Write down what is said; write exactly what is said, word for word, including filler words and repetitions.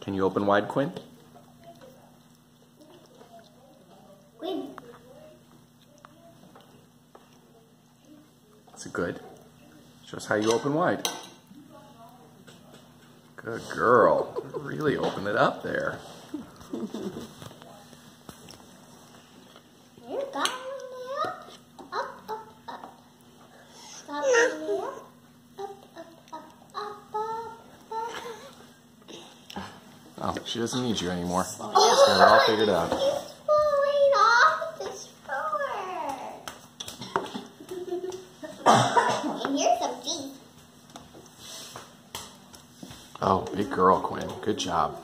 Can you open wide, Quinn? Quinn. Is it good? Show us how you open wide. Good girl. Really open it up there. You got it up, up, up, up. Got it up, up, up, up, up, up, up. Oh, she doesn't need you anymore. She's got it all figured out. It's falling off the floor. And here's some teeth. Oh, big girl, Quinn. Good job.